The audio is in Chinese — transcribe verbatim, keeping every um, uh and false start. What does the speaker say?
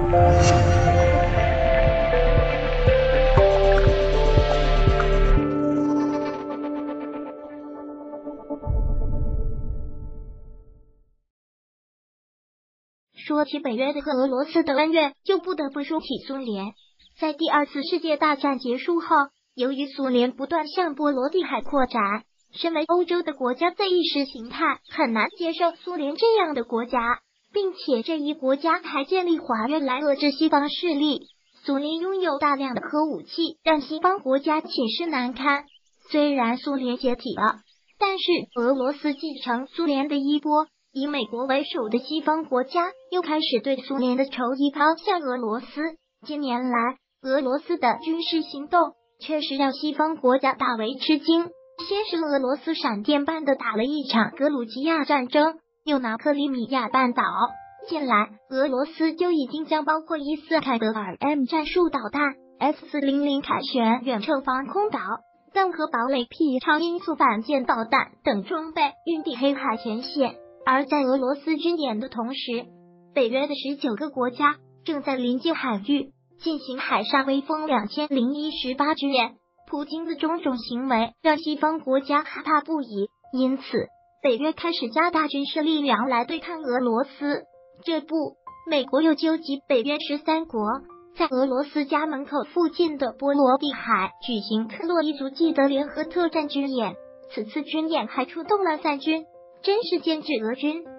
说起北约的和俄罗斯的恩怨，就不得不说起苏联。在第二次世界大战结束后，由于苏联不断向波罗的海扩展，身为欧洲的国家的意识形态很难接受苏联这样的国家，并且这一国家还建立华约来遏制西方势力。苏联拥有大量的核武器，让西方国家寝食难堪。虽然苏联解体了，但是俄罗斯继承苏联的衣钵，以美国为首的西方国家又开始对苏联的仇意抛向俄罗斯。近年来，俄罗斯的军事行动确实让西方国家大为吃惊。先是俄罗斯闪电般的打了一场格鲁吉亚战争，又拿克里米亚半岛。近来，俄罗斯就已经将包括伊斯凯德尔 M 战术导弹、S 四零零凯旋远程防空导弹和堡垒 P 超音速反舰导弹等装备运抵黑海前线。而在俄罗斯军演的同时，北约的十九个国家正在临近海域进行海上威风两千零一十八军演。普京的种种行为让西方国家害怕不已，因此北约开始加大军事力量来对抗俄罗斯。这不，美国又纠集北约十三国，在俄罗斯家门口附近的波罗的海举行克洛伊族际的联合特战军演。此次军演还出动了散军，真是剑指俄军。